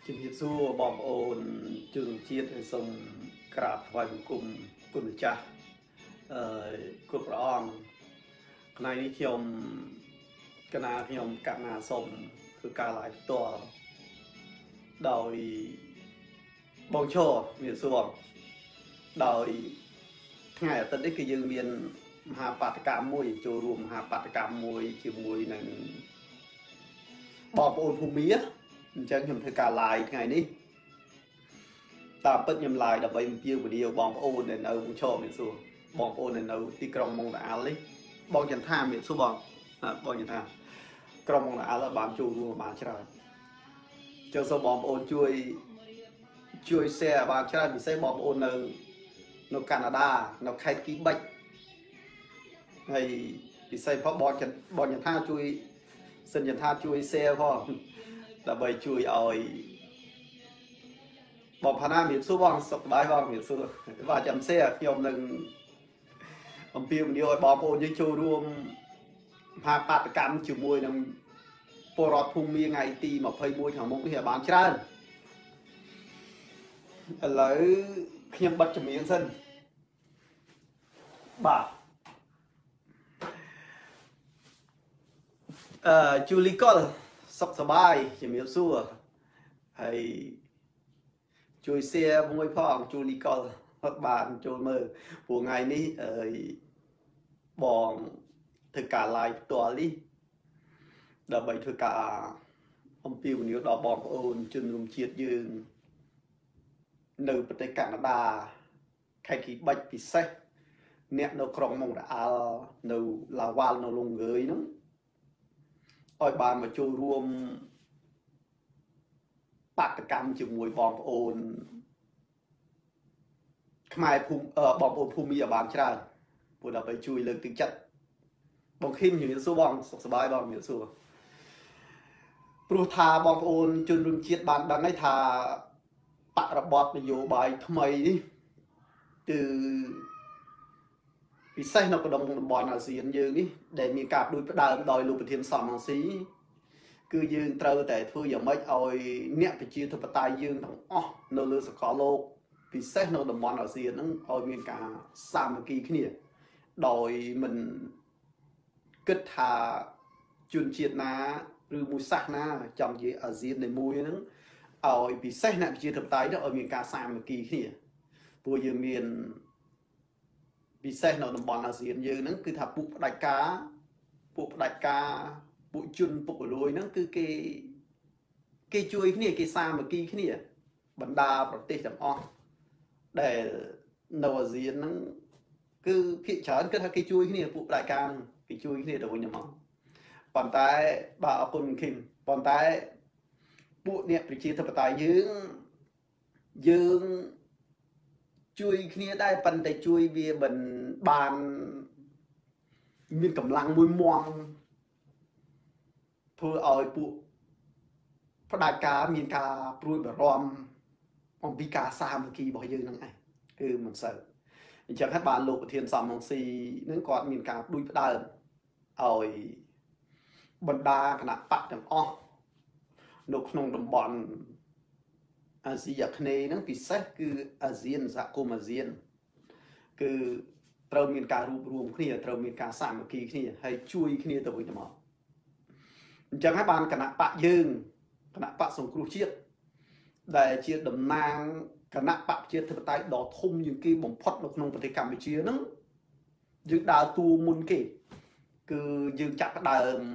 ជំរាបសួរបងប្អូនជនជាតិសូមក្រាបថ្វាយបង្គំគុណម្ចាស់គ្រប់ព្រះអង្គថ្ងៃនេះខ្ញុំកណាសូមធ្វើការ live ផ្ទាល់ដោយបងឈរមានសួរដោយថ្ងៃអាទិត្យនេះគឺយើងមានមហាបាតកម្មមួយចូលរួមមហាបាតកម្មមួយជាមួយនឹងបងប្អូនភូមិអញ្ចឹងខ្ញុំធ្វើការ live ថ្ងៃនេះតាមពិតខ្ញុំ live ដើម្បីអំពាវនាវបងប្អូនដែលនៅឈរមានសួរបងប្អូនដែលនៅទីក្រុងម៉ុងតាអាល់នេះបងចន្ទថាមានសួរបងចន្ទថាក្រុងម៉ុងតាអាល់បានចូលរួមបានច្រើនចុះសូមបងប្អូនជួយ share បានច្រើនពិសេសបងប្អូននៅកាណាដានៅខេត្តគីបិចហើយពិសេសផងបងចន្ទថាជួយសិនចន្ទថាជួយ share ផងដើម្បីជួយឲ្យបងផាណាមានសួរបងសុខសប្បាយបងមានសួរបាទចាំ share ខ្ញុំនឹងអំពាវនាវឲ្យបងប្អូនយើងចូលរួមមហាបាតកម្មជាមួយនឹងពលរដ្ឋភូមិថ្ងៃទី21ខាងមុខនេះឲ្យបានច្រើនឥឡូវខ្ញុំបិទចម្រៀងសិនបាទជូលីកុលសុខសប្បាយជំរាបសួរហើយជួយ share មួយផងជូលីកុលអត់បានចូលមើលព្រោះថ្ងៃនេះបងធ្វើការ live ផ្ទាល់នេះដើម្បីធ្វើការអំពាវនាវដល់បងប្អូនជនរួមជាតិយើងនៅប្រទេសកាណាដាខេត្តគីបិចពិសេសអ្នកនៅក្រុងម៉ុងតាអាល់នៅឡាវ៉ាល់នៅលងងើយហ្នឹងឲ្យបានមកចូលរួមបាតកម្មជាមួយបងប្អូនខ្មែរភូមិបងប្អូនភូមិឲ្យបានច្រើនព្រោះដើម្បីជួយលើកទឹកចិត្តបងឃីមជំរាបសួរបងសុខសប្បាយបងជំរាបសួរព្រោះថាបងប្អូនជនរួមជាតិបានដឹងហើយថាបរិបទនយោបាយថ្មីនេះគឺពិសេសនៅក្នុងតំបន់អាស៊ានយើងនេះដែលមានការដូចផ្ដើមដោយលោកប្រធានសំរងស៊ីគឺយើងត្រូវតែធ្វើយ៉ាងម៉េចឲ្យអ្នកប្រជាធិបតេយ្យយើងទាំងអស់នៅលើសកលលោកពិសេសនៅតំបន់អាស៊ានហ្នឹងឲ្យមានការសាមគ្គីគ្នាដោយមិនគិតថាជនជាតិណាឬមួយសាសនាចង់និយាយអាស៊ាននៃមួយហ្នឹងឲ្យពិសេសអ្នកប្រជាធិបតេយ្យទៅឲ្យមានការសាមគ្គីគ្នាព្រោះយើងមានពិសេសនៅតំបន់អាស៊ានយើងហ្នឹងគឺថាពួកផ្ដាច់ការពួកជនពុករលួយហ្នឹងគឺគេជួយគ្នាគេសាមគ្គីគ្នាបណ្ដាប្រទេសទាំងអស់ដែលនៅអាស៊ានហ្នឹងគឺភាគច្រើនគឺថាគេជួយគ្នាពួកផ្ដាច់ការហ្នឹងគេជួយគ្នាទៅវិញទៅមកប៉ុន្តែបាទអរគុណឃីមប៉ុន្តែពួកអ្នកប្រជាធិបតេយ្យយើងជួយគ្នាដែរប៉ុន្តែជួយវាមិនបានមានកម្លាំងមួយមាំធ្វើឲ្យពួកផ្ដាច់ការមានការព្រួយបារម្ភអំពីការសាមគ្គីរបស់យើងហ្នឹងឯងគឺមិនសូវអញ្ចឹងហើយបានលោកប្រធានសំរងស៊ីហ្នឹងគាត់មានការដូចផ្ដើមឲ្យបណ្ដាគណៈបកទាំងអស់នៅក្នុងតំបន់អាស៊ីអាគ្នេយ៍ហ្នឹងពិសេសគឺអាស៊ានសហគមន៍អាស៊ានគឺត្រូវមានការរួបរวมគ្នាត្រូវមានការសាមគ្គីគ្នាហើយជួយគ្នាទៅវិញទៅមកអញ្ចឹងហើយបានគណៈបកយើងគណៈបកសង្គ្រោះជាតិដែលជាតំណាងគណៈបកប្រជាធិបតេយ្យដ៏ធំជាងគេបំផុតនៅក្នុងប្រទេសកម្ពុជាហ្នឹងយើងដើរតួមុនគេគឺយើងចាប់ផ្ដើម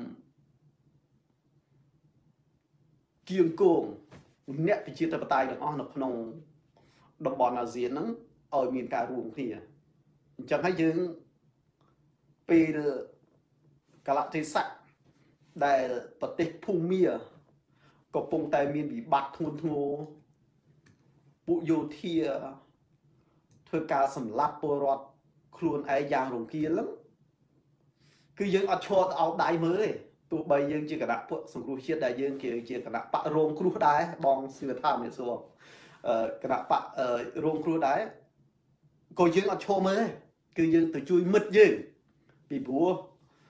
គៀងគងអ្នកប្រជាធិបតេយ្យទាំងអស់នៅក្នុងតំបន់អាស៊ានហ្នឹងឲ្យមានការរួមគ្នាអញ្ចឹងហើយយើងពេលកលៈទេសៈដែលប្រទេសភូមាកំពុងតែមានវិបត្តិធ្ងន់ធ្ងរពួកយោធាធ្វើការសម្លាប់ពលរដ្ឋខ្លួនឯងយ៉ាងរង្គាលហ្នឹងគឺយើងអត់ឈរទៅអោបដៃមើលទេទោះបីយើងជាគណៈពួកសង្គ្រោះជាតិដែលយើងជាគណៈបករងគ្រោះដែរបងសឿថាមានសួរគណៈបករងគ្រោះដែរក៏យើងអត់ឈរមើលទេគឺយើងទៅជួយមិត្តយើងពីព្រោះ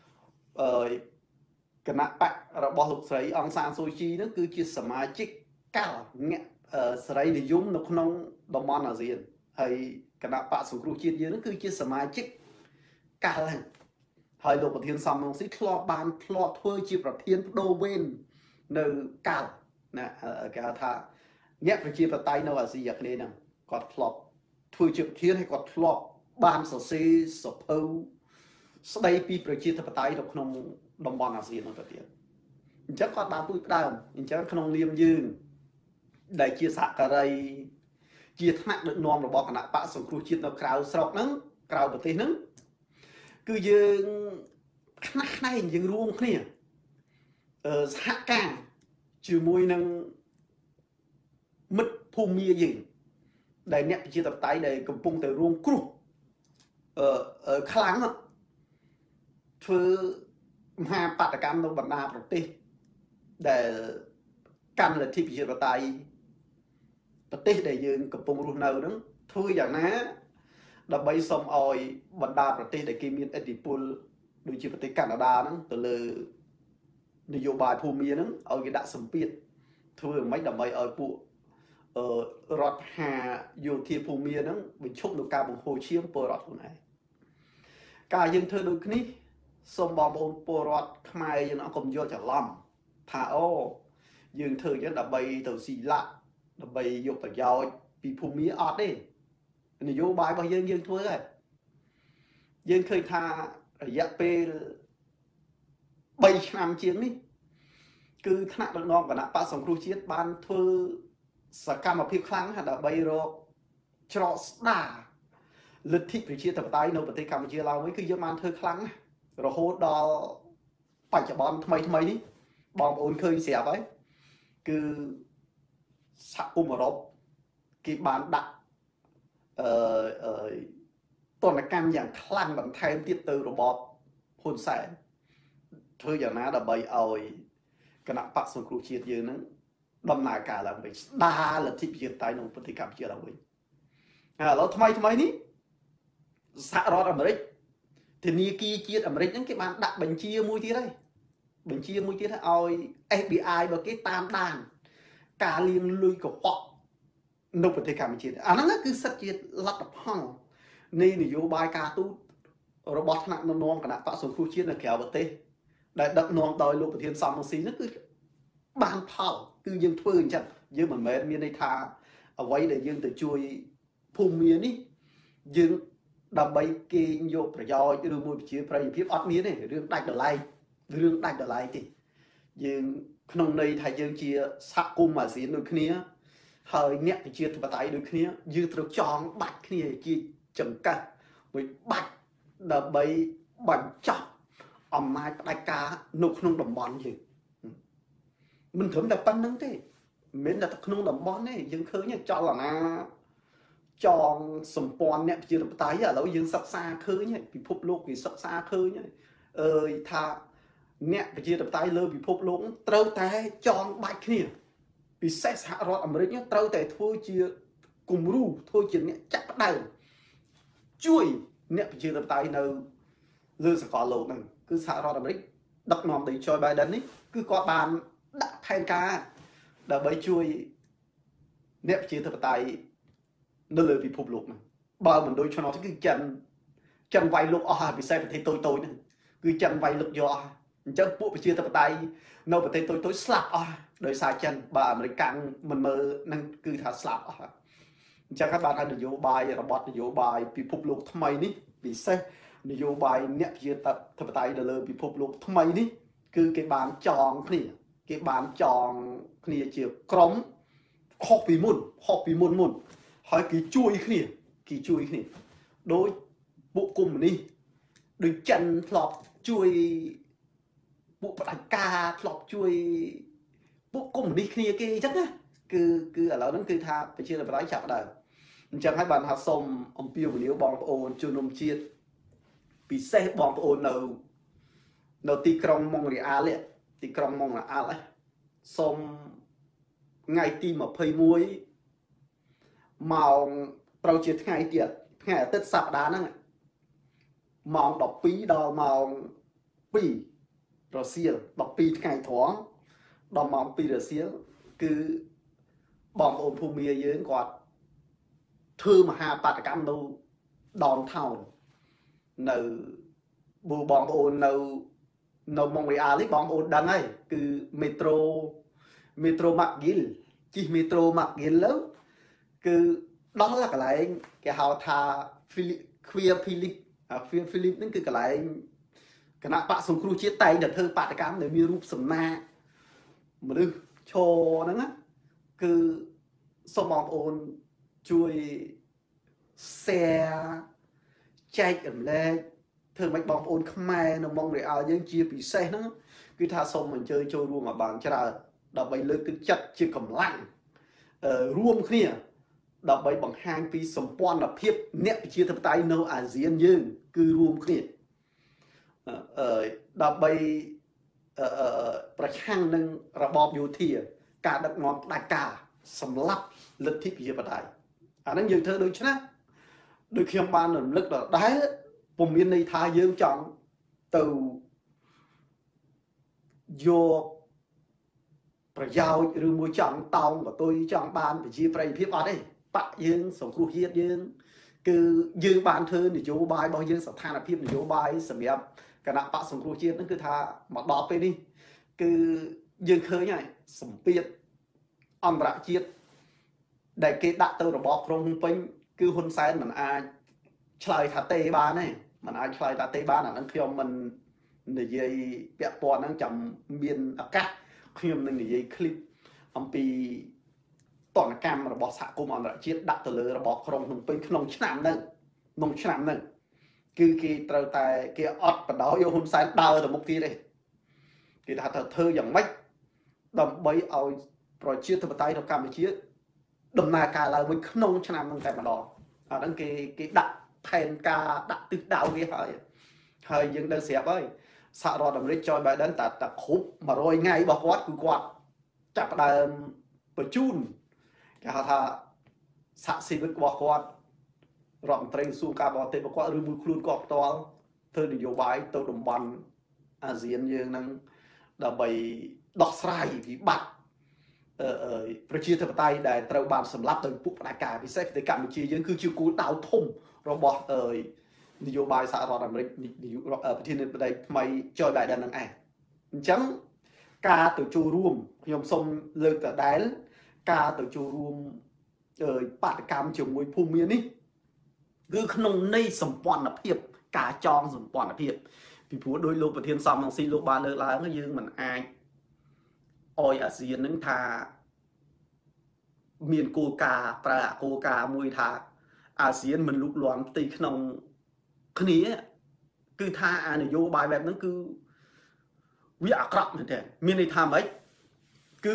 គណៈបករបស់លោកស្រីអង្សានស៊ូជីហ្នឹងគឺជាសមាជិក cao nghe sợi để dùng nó không đồng món là gì hay cái nào bạn sủng cửu chiết dưới nó cứ chia sẻ mai chích cao hơnហើយលោកប្រធានសំរងស៊ីធ្លាប់បានធ្លាប់ធ្វើជាប្រធានបដូវវេននៅកាលណាគេហៅថាអ្នកប្រជាបតៃនៅអាស៊ីអាគ្នេយ៍ហ្នឹងគាត់ធ្លាប់ធ្វើជាប្រធានហើយគាត់ធ្លាប់បានសរសេរសភៅស្ដីពីប្រជាធិបតេយ្យនៅក្នុងតំបន់អាស៊ាននោះទៅទៀតអញ្ចឹងគាត់បានពួយផ្ដើមអញ្ចឹងក្នុងនាមយើងដែលជាសហការីជាថ្នាក់ដឹកនាំរបស់គណៈបកសង្គ្រោះជាតិនៅក្រៅស្រុកហ្នឹងក្រៅប្រទេសហ្នឹងគឺយើងខ្នះខ្នែងយើងរួមគ្នាសហការជាមួយនឹងមិត្តភូមិយើងដែលអ្នកប្រជាធិបតេយ្យដែលកំពុងតែរួមគ្រោះខ្លាំងធ្វើមហាបាតកម្មនៅបណ្ដាប្រទេសដែលកាន់លទ្ធិប្រជាធិបតេយ្យប្រទេសដែលយើងកំពុងរស់នៅហ្នឹងធ្វើយ៉ាងណាដើម្បីសុំឲ្យបណ្ដាប្រទេសដែលគេមានឥទ្ធិពលដូចជាប្រទេសកាណាដាហ្នឹងទៅលើនយោបាយភូមិហ្នឹងឲ្យគេដាក់សម្ពាធធ្វើមិនដើម្បីឲ្យពួករដ្ឋាយោធាភូមិហ្នឹងបញ្ឈប់នៅការបង្ហូរឈាមពលរដ្ឋខ្លួនឯងការយើងធ្វើដូចគ្នាសូមបងប្អូនពលរដ្ឋខ្មែរយើងអត់កុំយល់ច្រឡំថាអូយើងធ្វើអញ្ចឹងដើម្បីទៅស៊ីឡាក់ដើម្បីយកប្រយោជន៍ពីភូមិអត់ទេនយោបាយរបស់យើងធ្វើហើយយើងឃើញថារយៈពេល3ឆ្នាំជាងនេះគឺថ្នាក់ដឹកនាំគណៈបកសង្គ្រោះជាតិបានធ្វើសកម្មភាពខ្លាំងដើម្បីរកច្រកស្ដារលទ្ធិប្រជាធិបតេយ្យនៅប្រទេសកម្ពុជាឡើងវិញគឺយើងបានធ្វើខ្លាំងណាស់រហូតដល់បច្ចុប្បន្នថ្មីនេះបងប្អូនឃើញស្រាប់ហើយគឺសហគមន៍អឺរ៉ុបគេបានដាក់ទណ្ឌកម្មយ៉ាងខ្លាំងបន្ថែមទៀតទៅរបបហ៊ុនសែនធ្វើយ៉ាងណាដើម្បីឲ្យគណៈបកសង្គ្រោះជាតិយើងហ្នឹងដំណើរការឡើងវិញស្ដារលទ្ធិប្រជាធិបតេយ្យនៅប្រទេសកម្ពុជាឡើងវិញឥឡូវថ្មីនេះសហរដ្ឋអាមេរិកធនាគារជាតិអាមេរិកហ្នឹងគេបានដាក់បញ្ជាមួយទៀតហើយបញ្ជាមួយទៀតឲ្យ FBI របស់គេតាមដានការលាងលុយកខ្វក់នៅប្រទេសកម្ពុជាអាហ្នឹងគឺសិទ្ធិជាលទ្ធផលនៃនយោបាយការទូតរបស់ថ្នាក់ដឹកនាំគណៈបកសង្គ្រោះជាតិនៅក្រៅប្រទេសដែលដឹកនាំដោយលោកប្រធានសំរងស៊ីហ្នឹងគឺបានផលគឺយើងធ្វើអញ្ចឹងយើងមិនមែនមានន័យថាអ្វីដែលយើងទៅជួយភូមិនេះយើងដើម្បីគេយកប្រយោជន៍ឬមួយប្រជាប្រិយភាពអត់មានទេរឿងដាច់ដライទេយើងក្នុងន័យថាយើងជាសហគមន៍អាស៊ានដូចគ្នាហើយអ្នកប្រជាធិបតេយ្យដូចគ្នាយើងត្រូវចងបាច់គ្នាជាចង្កេះមួយបាច់ដើម្បីបញ្ចប់អំណាចផ្ដាច់ការនៅក្នុងតំបន់យើងមិនត្រឹមតែប៉ុណ្្នឹងទេមិនមែនតែក្នុងតំបន់ទេយើងឃើញចលនាចងសម្ព័ន្ធអ្នកប្រជាធិបតេយ្យឥឡូវយើងសិក្សាឃើញហើយពិភពលោកគេសិក្សាឃើញហើយថាអ្នកប្រជាធិបតេយ្យលើពិភពលោកត្រូវតែចងបាច់គ្នាពិសេសសហរដ្ឋអាមេរិកត្រូវតែធ្វើជាគំរូធ្វើជាអ្នកចាក់ផ្ដើមជួយអ្នកប្រជាធិបតេយ្យនៅលើសកលលោកហ្នឹងគឺសហរដ្ឋអាមេរិកដឹកនាំដោយ Joe Biden នេះគឺគាត់បានដាក់ផែនការដើម្បីជួយអ្នកប្រជាធិបតេយ្យនៅលើពិភពលោកហ្នឹងបើមិនដូចឆ្នោតគឺចិនវាយលុកអស់ហើយពិសេសប្រទេសតូចហ្នឹងគឺចិនវាយលុកយកអស់អញ្ចឹងពួកប្រជាធិបតេយ្យនៅប្រទេសតូចស្លាប់អស់ដោយសារចិនបើអាមេរិកមិនមើលនឹងគឺថាស្លាប់អស់ហើយអញ្ចឹងគាត់បានថានយោបាយរបស់នយោបាយពិភពលោកថ្មីនេះពិសេសនយោបាយអ្នកប្រជាធិបតេយ្យនៅលើពិភពលោកថ្មីនេះគឺគេបានចងគ្នាជាក្រុមខុសពីមុនហើយគេជួយគ្នាដោយពួកកុម្មុយនីសដូចចិនធ្លាប់ជួយពួកផ្ដាច់ការធ្លាប់ជួយពួកកុម្មុយនីសគ្នាគេអញ្ចឹងណាគឺឥឡូវហ្នឹងគឺថាប្រជាធិបតេយ្យចាប់ដើមអញ្ចឹងហើយបានថាសូមអំពាវនាវបងប្អូនជនរួមជាតិពិសេសបងប្អូននៅទីក្រុងម៉ុងរ៉េអាល់សូមថ្ងៃទី21ម៉ោងត្រូវជាថ្ងៃទៀតថ្ងៃអាទិត្យសប្តាហ៍ហ្នឹងម៉ោង12ដល់ម៉ោង2រសៀល12ថ្ងៃត្រង់ដល់ម៉ោង2រសៀលគឺ bom ôn phù mía dưới quạt thư mà hà bát cam đâu đòn thầu nợ bù bom ôn nâu nâu mong real ấy bom ôn đằng ấy cứ metro McGill chỉ metro McGill lớn cứ đó là cái lại cái hào thà Philip nên cứ cái lại cái nắp bạc sông cừu chia tay để thơ bạc cám để mi rúp sầm na mà được cho nó á cứ sông bom ôn chui xe chạy ẩm lên thường mạch bom ôn khmer nó mong để ao những chia bị xe nó cứ tha sông mình chơi trôi luôn mà bằng chả đập bay lưới cứ chặt chưa cầm lạnhរួមគ្នាដើម្បីបង្ហាញពីសម្ព័ន្ធភាពអ្នកប្រជាធិបតេយ្យនៅអាស៊ានយើងគឺរួមគ្នាដើម្បីប្រឆាំងនឹងរបបយោធាការដឹកនាំផ្ដាច់ការសម្លាប់លទ្ធិប្រជាធិបតេយ្យអាហ្នឹងយើងធ្វើដូចណាដូចខ្ញុំបានរំលឹកដល់ដែរពុំមានន័យថាយើងចង់ទៅយកប្រយោជន៍ឬមួយចង់តោងក៏ទុយចង់បានប្រជាប្រិយភាពអត់ទេបាក់យើងសង្គ្រោះជាតិយើងគឺយើងបានធ្វើនយោបាយរបស់យើងស្ថានភាពនយោបាយសម្រាប់គណៈបកសង្គ្រោះជាតិហ្នឹងគឺថាមកដល់ពេលនេះគឺយើងឃើញហើយសម្ពាធអន្តរជាតិដែលគេដាក់ទៅរបបក្រុងភ្នំពេញគឺហ៊ុនសែនមិនអាចឆ្លើយថាទេបានទេមិនអាចឆ្លើយថាទេបានអាហ្នឹងខ្ញុំមិននិយាយពាក់ព័ន្ធហ្នឹងចាំមានឱកាសខ្ញុំនឹងនិយាយឃ្លីបអំពីតនកម្មរបស់សហគមន៍អន្តរជាតិដាក់ទៅលើរបបក្រុងភ្នំពេញក្នុងឆ្នាំហ្នឹងគឺគេត្រូវតែគេអត់បដោយកហ៊ុនសែនដើរទៅមុខទៀតទេគេថាត្រូវធ្វើយ៉ាងម៉េចដើម្បីឲ្យប្រជាធិបតេយ្យនៅកម្ពុជាដំណើរការឡើងវិញក្នុងឆ្នាំហ្នឹងតែម្ដងអាហ្នឹងគេដាក់ផែនការដាក់ទិសដៅគេហើយយើងដឹងស្រាប់ហើយសហរដ្ឋអាមេរិកចុយបែដិនតែគ្រប់100ថ្ងៃរបស់គាត់គឺគាត់ចាប់ផ្ដើមបញ្ជូនគេហៅថាសហជីវិតរបស់គាត់រដ្ឋមន្ត្រីក្រសួងការបរទេសរបស់គាត់ឬមួយខ្លួនគាត់ផ្ទាល់ធ្វើនយោបាយទៅតំបន់អាស៊ានយើងនឹងដើម្បីដោះស្រាយវិបត្តិប្រជាធិបតេយ្យដែលត្រូវបានសម្លាប់ដោយពួកផ្ដាច់ការពិសេសប្រទេសកម្ពុជាយើងគឺជាគោលដៅធំរបស់នយោបាយសហរដ្ឋអាមេរិកប្រធានាធិបតីថ្មីចុយបែដិននឹងឯងអញ្ចឹងការទៅចូលរួមខ្ញុំសូមលើកដដែលការទៅចូលរួមបាតកម្មជាមួយភូមិមាននេះគឺក្នុងន័យសម្ព័ន្ធភាពការចងសម្ព័ន្ធភាពពីព្រោះដោយលោកប្រធានសំរងស៊ីលោកបានលើកឡើងយើងមិនអាចអោយអាស៊ាននឹងថាមានគោលការណ៍ប្រើគោលការណ៍មួយថាអាស៊ានមិនលូកលាន់ផ្ទៃក្នុងគ្នាគឺថាអានយោបាយបែបហ្នឹងគឺវាអាក្រក់មែនទេមានន័យថាម៉េចគឺ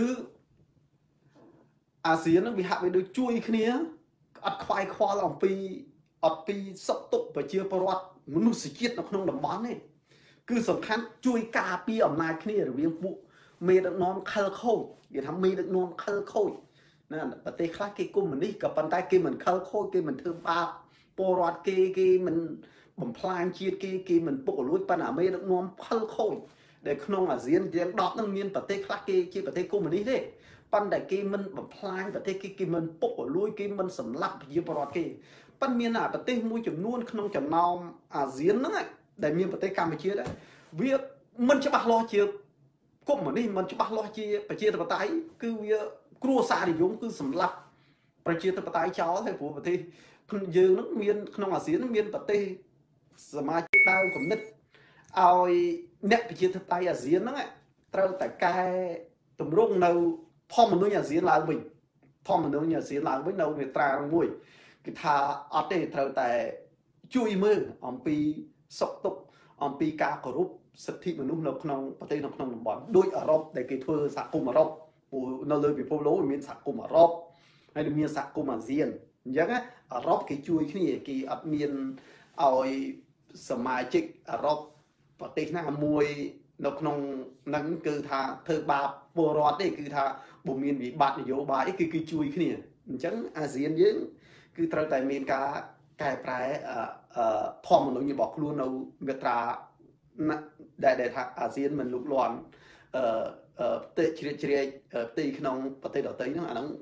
អាស៊ានហ្នឹងវាហាក់បីដូចជួយគ្នាអត់ខ្វាយខ្វល់អំពីសុខទុក្ខប្រជាពលរដ្ឋមនុស្សជាតិនៅក្នុងតំបន់នេះគឺសំខាន់ជួយការពារអំណាចគ្នារវាងពួកមេដឹកនាំខិលខូចគេថាមេដឹកនាំខិលខូចណាប្រទេសខ្លះគេកុម្មុយនីសក៏ប៉ុន្តែគេមិនខិលខូចគេមិនធ្វើបាបពលរដ្ឋគេមិនបំផ្លាញជាតិគេមិនពុករលួយប៉ុន្តែមេដឹកនាំខិលខូចដែលក្នុងអាស៊ានទាំង10ហ្នឹងមានប្រទេសខ្លះគេជាប្រទេសកុម្មុយនីសទេប៉ុន្តែគេមិនបំផ្លាញប្រទេសគេមិនពុករលួយគេមិនសម្លាប់ប្រជាពលរដ្ឋគេប៉ុន្តែមានប្រទេសមួយចំនួនក្នុងចំណោមអាស៊ានហ្នឹងដែលមានប្រទេសកម្ពុជាដែរវាមិនច្បាស់លាស់ជាកុម្មុយនីសមិនច្បាស់លាស់ជាប្រជាធិបតេយ្យគឺវាគ្រួសារនិយមគឺសម្លាប់ប្រជាធិបតេយ្យចោលហើយព្រោះប្រទេសយើងហ្នឹងមានក្នុងអាស៊ានមានប្រទេសសមាជិកដើមគំនិតឲ្យអ្នកប្រជាធិបតេយ្យអាស៊ានហ្នឹងត្រូវតែកែតម្រង់នៅធម្មនុញ្ញអាស៊ានឡើងវិញធម្មនុញ្ញអាស៊ានឡើងវិញនៅមាត្រាមួយគឺថាអត់ទេត្រូវតែជួយមើលអំពីសុខទុក្ខអំពីការគោរពសិទ្ធិមនុស្សនៅក្នុងប្រទេសនៅក្នុងតំបន់ដូចអឺរ៉ុបដែលគេធ្វើសហគមន៍អឺរ៉ុបព្រោះនៅលើពិភពលោកមានសហគមន៍អឺរ៉ុបហើយមានសហគមន៍អាស៊ានអញ្ចឹងអឺរ៉ុបគេជួយគ្នាគេអត់មានឲ្យសមាជិកអឺរ៉ុបប្រទេសណាមួយនៅក្នុងហ្នឹងគឺថាធ្វើបាបពលរដ្ឋទេគឺថាបើមានវិបត្តិនយោបាយគឺជួយគ្នាអញ្ចឹងអាស៊ានយើងគឺត្រូវតែមានការកែប្រែធម្មនុញ្ញរបស់ខ្លួននៅមាត្រាដែលថាអាស៊ានមិនលូកលាន់ផ្ទៃជ្រៀតជ្រែកផ្ទៃក្នុងប្រទេសដទៃហ្នឹងអាហ្នឹង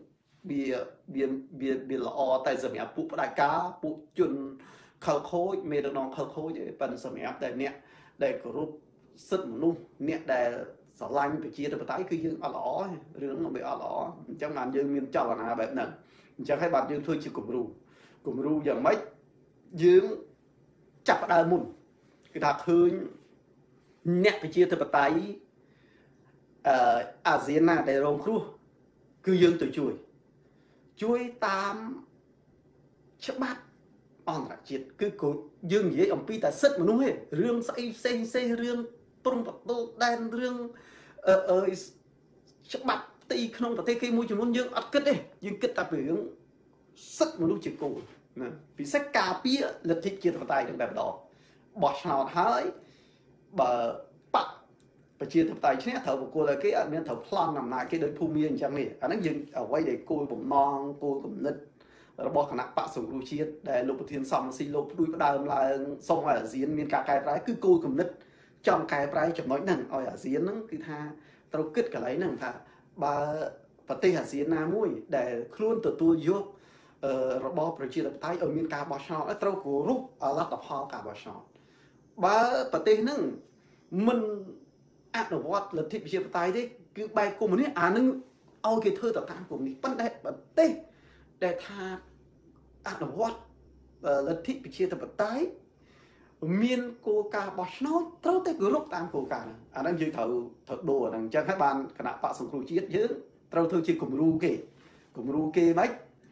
vì lọ tại giờ mẹ phụ đại cá phụ chuẩn khâu khối mẹ được non khâu khối để phần giờ mẹ tại nè để có rút sức một luôn nè để sờ lanh bị chia được tái cứ dương ở lõ rướng nó bị ở lõ chẳng hạn dương miền châu là nào bệnh nè chẳng hay bạn dương thôi chỉ cùng ru giờ mấy dương chặt đai mùn cái đặc hơi nè bị chia được tái ASEAN để rong cua cứ dương từ chuối tam chấp bắt on là chuyện cứ cố dương vậy ông pi ta sức mà đúng hết rương xây rương tung bật tô đen rương chấp bắt tì không phải cái môi trường muốn dương ắt kết đi dương kết ta bị dương sức mà đúng chuyện cổ vì sách cà pía lật thịt chia tay trongแบบđó bỏ nào thái bờ bạc và chia tập tài chứ thợ của cô là cái anh thợ plan nằm lại cái đời phù miên chẳng này anh ấy dừng ở quay để cô bụng non cô cũng nứt rồi bỏ khả năng bạc sủng đu chiết để lục thiên xong xin lục đuôi bắt đầu là xong ở diễn miền cả cái trái cứ cô cũng nứt trong cái trái chậm nói nằng ở diễn nó cứ tha tao kết cả lấy nằng tha ba và tây hà diễn na mũi để luôn từ tôi vô rồi bỏ rồi chia tập tài ở miền cả bỏ sọ tao của rút ở lát tập họ cả bỏ sọ ba và tây nằng mình áp được what là thị trường tài đấy cứ bài cùng một nít nưng ao cái thơ tập tham của mình bắt đẹp bật tê để tha áp được what là thị trường tập tài miền cô ca bọt nó trâu tê cứ lúc tam cô ca này đang chơi thợ đồ đằng chân các bạn khả năng bạn sống cruise chết chứ trâu thơ chỉ cùng ru kê mấy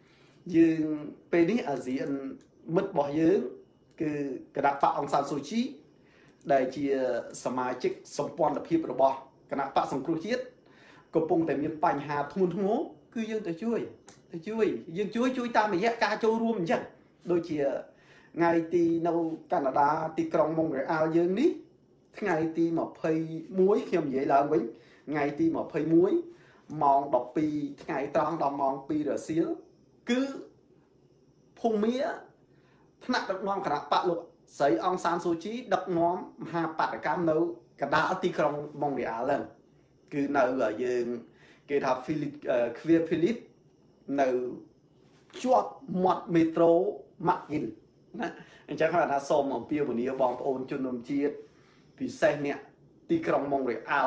nhưng bênนี้ở diện mất bỏ dướng cứ cái đặc phạm ông San Suu Kyi đại chiaสมาชิกสมปองแบบพิบระบคณะปะสงครุจิตก็ปงแต่มีปัญหาทุนทั้งโง่คือยังจะช่วยยังช่วยตามไปแยกการโจรวมจังโดยเชียไงตีนเอาแคนาดาตีกรองมงหรือเอายังนี้ไงตีหมอเพยมุ้ยเข้มใหญ่ละวิ่งไงตีหมอเพยมุ้ยมองดอกปีไงตรองดอกมองปีเดือดเสียคือพงเมียขณะดอกมองขณะปะลุxây ông San Suu Kyi đập ngóm hà bát cam nấu cả đá tí trong mong để á lần cứ nấu ở dương cái tháp Philip nấu chuột một metro mặc in anh chắc là xôm ở phía bên này bong ôn chun nôm chiết vì xe nè tí trong mong để á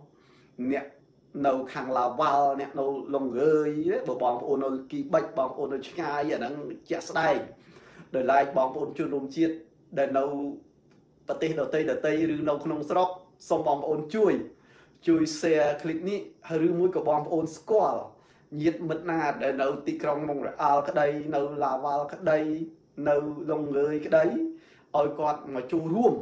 nè nấu hàng là vào nè nấu lồng gơi đấy bong ôn nấu kỳ bạch bong ôn nấu ngay ở đang chẹt đây đời lại bong ôn chun nôm chiết để nấu bát tê đầu tây rư nấu không sọc xong bom ôn chui xe clip ní rư mũi của bom ôn squall nhiệt mật na để nấu tì krong mong rồi ao cái đây nấu là vào cái đây nấu lồng người cái đấy ôi còn mà chu ruộng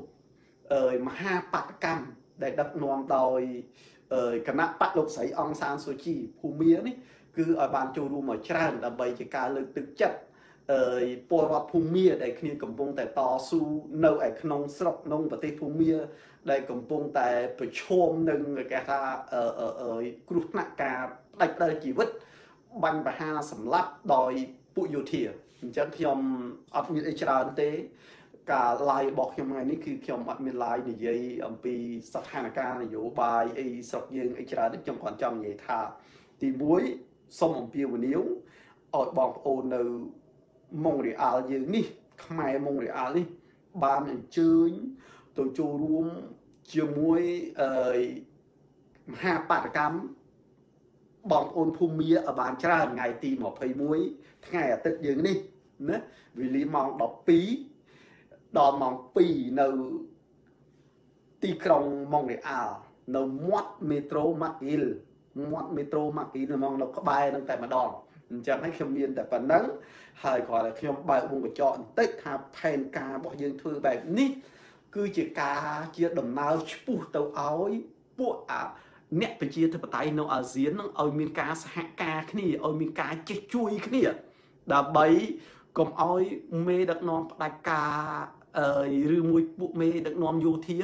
mà ha bát cam để đặt nón đòi cái nắp bát lục sấy ông San Suu Kyi phù mía ní cứ ở bàn chu ruộng mà tràn là bày chỉ cả lực thực chấtปวดภูมิได้ขณีกำปงแต่ต่อสู้เนื้อไอ้ขนมสลับนงประเทศภูมิได้กำปงแต่ประชมหนึ่งแกท่ากรุณากาได้ชีวิตบันไปหาสำลับโดยปุโยเทียจะขยมอัดมีอิจฉาเตะกาลายบอกยังไงนี่คือขยมอัดมีลายในยัยปีสถานการณ์อยู่บายไอ้สักยังอิจฉาได้จังก่อนจำยัยท่าตีบุ้ยสมองเปียวนิ้วอดบอกโอเนอมองเรียลอย่างนี้ทำไมมองเรียลนี่บานอย่างจืดตัวโจรวมเชื่อมวยหาปาตกรรมบองโอนภูมิบานชราไงตีหมอเพยมวยไงติดอย่างนี้นะวิลีมองดอกปีดอกมองปีในตีกรองมองเรียลในมัดเมโทรมากิลมองเราก็ไปตั้งแต่มาดองจะให้ขมิ้นแต่ปันนั้นหายขอlà khi bài vùng của chọn tích hạp phèn ca bỏ dân thư bài ní cứ chỉ ca chia đầm nào bù tàu áo bộ nét phải chia theo tay nó ở diễn nó ở miền ca hạ ca cái này ở miền ca chết chui cái này đã bấy còn ôi mê đặc non đại ca rư mùi bộ mê đặc non vô thía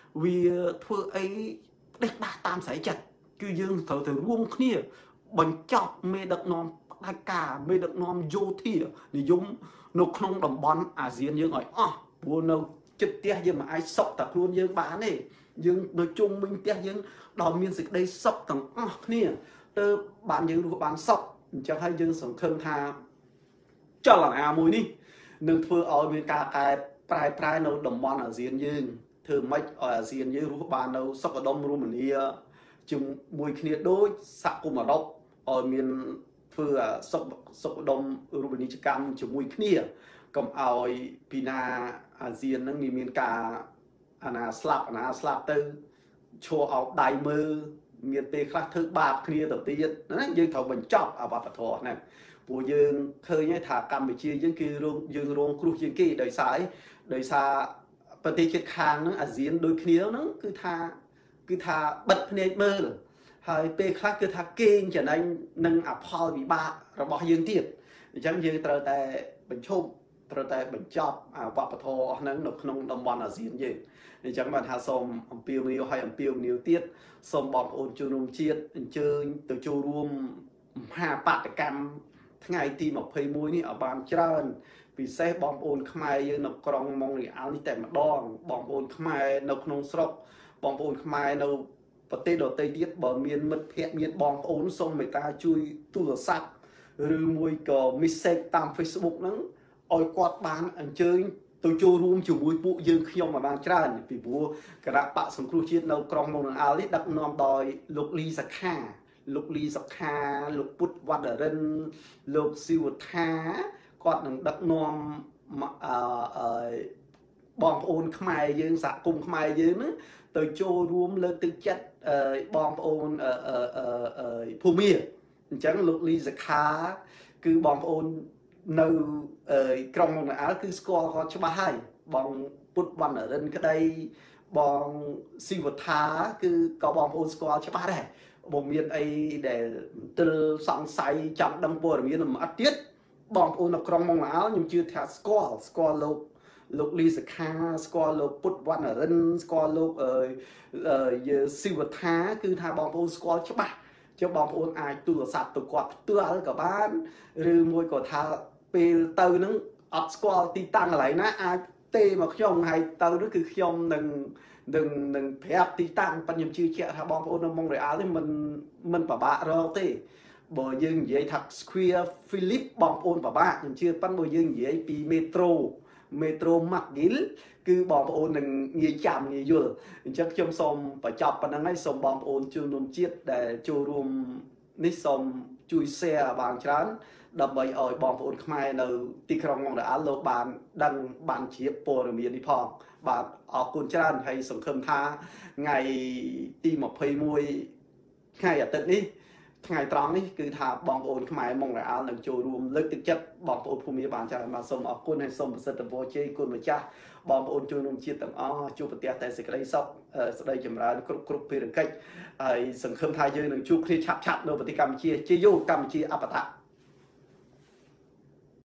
vì thưa ấy đẹp đa tam sải chặt cứ dương thở thở ruông cái này bánh chọc mê đặc non đại ca mê đặc non vô thía thì dùng nó không đồng bón diễn dương hỏi buồn đâu trực tiếp nhưng mà ai sọc tập luôn dương bán này dương nói chung mình tiếc dương đào miên dịch đây sọc thằng nè tơ bán dương của bán sọc chẳng hay dương sống khâm tha cho là mùi ní nâng thưa ở miền cả cái prai nấu đồng món ở diện dương thưa mấy ở diện dương rú bàn nấu sắp ở đông rú mình đi chừng mùi kia đối sạc cùng mà đốc ở miền thưa sắp ở đông rú mình đi chừng cam chừng mùi kia cầm ao pina diện nâng miền cả anh slap tư cho ao đại mơ miền tây khác thứ ba kia đầu tiên đấy dương thầu mình chọn ở bà thọ này bộ dương khơi nhé thả cầm bị chia dương kia dương rong kêu dương kia đời xaประเทศคิดค้างนั้นอาเซียนโดยเนี้ยนั้นคือท่าบัดเพเนเมอร์หายไปคลาคือท่าเก่งจะนั้นนั่งอับพอบีบาเราบอกยืนเทียบจังยืนตระแต่เป็นชมตระแต่เป็นจอบวัปทอนั้นนกนงดำบอลอาเซียนยืนในจังหวัดฮาซอมอัมพิวนิวให้อัมพิวนิวเทียบสมบอกโอนจูนุมเชียดเจอตัวจูรวม5 ปฏิกรรมทั้งไงทีมเพย์มวยนี่เอาบางเจริญពិសេសបងប្អូនខ្មែរយើងនៅក្រុងម៉ុងរីអាល់នេះតែម្ដងបងប្អូនខ្មែរនៅក្នុងស្រុកបងប្អូនខ្មែរនៅប្រទេសដទៃទៀតបើមានមិត្តភ័ក្តិមានបងប្អូនសូមមេត្តាជួយទូរស័ព្ទឬមួយក៏ message តាម Facebook ហ្នឹងឲ្យគាត់បានអញ្ជើញទៅចូលរួមជាមួយពួកយើងខ្ញុំមកបានច្រើនពីព្រោះគណៈបកសង្គ្រោះជាតិនៅក្រុងម៉ុងរីអាល់នេះដឹកនាំដោយលោកលីសខាលោកពុតវត្តរិនលោកស៊ីវថាគាត់នឹងដឹកនាំបងប្អូនខ្មែរយើងសហគមន៍ខ្មែរយើងហ្នឹងទៅចូលរួមលើកទឹកចិត្តបងប្អូនភូមិអញ្ចឹងលោកលីសខាគឺបងប្អូននៅក្រុងម៉ុងរ៉ាល់គឺស្គាល់គាត់ច្បាស់ហើយបងពុតវណ្ណរិនក្តីបងស៊ីវថាគឺក៏បងប្អូនស្គាល់ច្បាស់ដែរបើមានអីដែលទិលសង្ស័យចង់ដឹងព័ត៌មានលម្អិតទៀតបងប្អូននៅក្រុងម៉ុងរ៉ាល់ខ្ញុំជឿថាស្គាល់លោកលីសខាស្គាល់លោកពុតវណ្ណរិនស្គាល់លោកស៊ីវថាគឺថាបងប្អូនស្គាល់ច្បាស់ចុះបងប្អូនអាចទូរស័ព្ទទៅគាត់ផ្ទាល់ក៏បានឬមួយក៏ថាពេលទៅនឹងអត់ស្គាល់ទីតាំងកន្លែងណាអាចទេមកខ្ញុំហើយទៅនោះគឺខ្ញុំនឹងប្រាប់ទីតាំងប៉ុន្តែខ្ញុំជឿជាក់ថាបងប្អូននៅម៉ុងរ៉ាល់នេះមិនពិបាករកទេបើយើងនិយាយថា Square Philip បងប្អូនពិបាកខ្ញុំជឿប៉ុន្តែបើយើងនិយាយពី Metro McGill គឺបងប្អូននឹងងាយចាំងាយយល់អញ្ចឹងខ្ញុំសូមបញ្ចប់ប៉ុណ្្នឹងហើយសូមបងប្អូនជនរួមជាតិដែលចូលរួមនេះសូមជួយ share បានច្រើនដើម្បីឲ្យបងប្អូនខ្មែរនៅទីក្រុងម៉ុងរ៉ាល់លោកបានដឹងបានជ្រាបព័ត៌មាននេះផងបាទអរគុណច្រើនហើយសង្ឃឹមថាថ្ងៃទី21ថ្ងៃអាទិត្យនេះថ្ងៃត្រង់នេះគឺថាបងប្អូនខ្មែរម៉ុងរ៉ាល់នឹងចូលរួមលើកទឹកចិត្តបងប្អូនភូមិបានច្រើនបាទសូមអរគុណហើយសូមប្រសិទ្ធពរជ័យគុណម្ចាស់បងប្អូនជនរួមជាតិទាំងអស់ជួបប្រទះតែសេចក្តីសុខស្តីចម្រើនគ្រប់ភារកិច្ចហើយសង្ឃឹមថាយើងនឹងជួបគ្នាឆាប់ៗនៅប្រទេសកម្ពុជាជាយូរកម្ពុជាអបតៈ